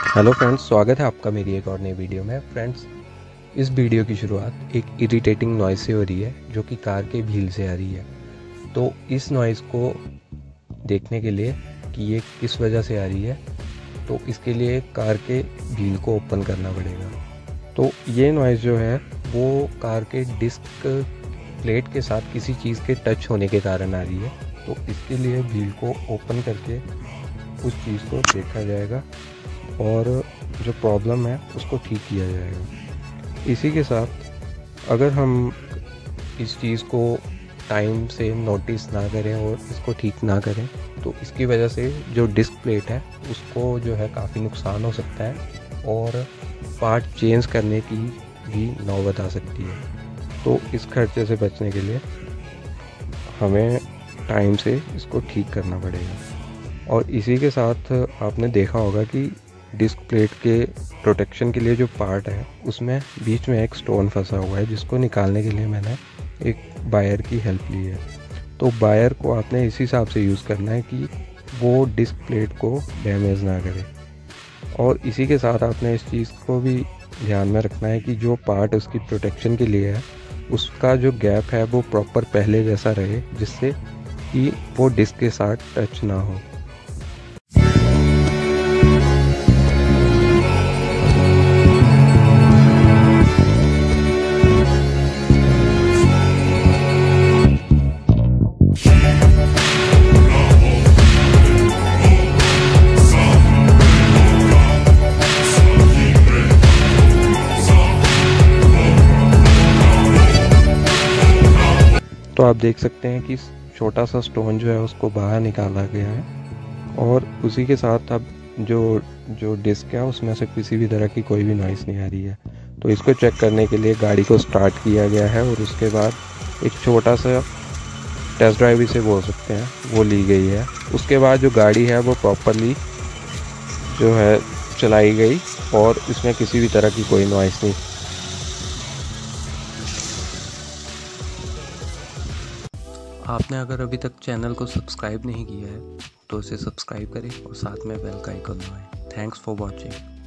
Hello friends, स्वागत है आपका मेरी एक और नई वीडियो में। फ्रेंड्स, इस वीडियो की शुरुआत एक इरिटेटिंग नॉइज़ से हो रही है जो कि कार के व्हील से आ रही है। तो इस नॉइज़ को देखने के लिए कि ये किस वजह से आ रही है, तो इसके लिए कार के व्हील को ओपन करना पड़ेगा। तो ये नॉइज़ जो है वो कार के डिस्क प्लेट के साथ किसी चीज़ के टच होने के कारण आ रही है। तो इसके लिए व्हील को ओपन करके उस चीज़ को देखा जाएगा और जो प्रॉब्लम है उसको ठीक किया जाएगा। इसी के साथ अगर हम इस चीज़ को टाइम से नोटिस ना करें और इसको ठीक ना करें तो इसकी वजह से जो डिस्क प्लेट है उसको जो है काफ़ी नुकसान हो सकता है और पार्ट चेंज करने की भी नौबत आ सकती है। तो इस खर्चे से बचने के लिए हमें टाइम से इसको ठीक करना पड़ेगा। और इसी के साथ आपने देखा होगा कि डिस्क प्लेट के प्रोटेक्शन के लिए जो पार्ट है उसमें बीच में एक स्टोन फंसा हुआ है, जिसको निकालने के लिए मैंने एक बायर की हेल्प ली है। तो बायर को आपने इस हिसाब से यूज़ करना है कि वो डिस्क प्लेट को डैमेज ना करे। और इसी के साथ आपने इस चीज़ को भी ध्यान में रखना है कि जो पार्ट उसकी प्रोटेक्शन के लिए है उसका जो गैप है वो प्रॉपर पहले जैसा रहे, जिससे कि वो डिस्क के साथ टच ना हो। तो आप देख सकते हैं कि छोटा सा स्टोन जो है उसको बाहर निकाला गया है और उसी के साथ अब जो डिस्क है उसमें से किसी भी तरह की कोई भी नॉइज़ नहीं आ रही है। तो इसको चेक करने के लिए गाड़ी को स्टार्ट किया गया है और उसके बाद एक छोटा सा टेस्ट ड्राइव इसे बोल सकते हैं वो ली गई है। उसके बाद जो गाड़ी है वो प्रॉपरली जो है चलाई गई और इसमें किसी भी तरह की कोई नॉइज़ नहीं। आपने अगर अभी तक चैनल को सब्सक्राइब नहीं किया है तो इसे सब्सक्राइब करें और साथ में बेल का आइकन दबाएं। Thanks for watching.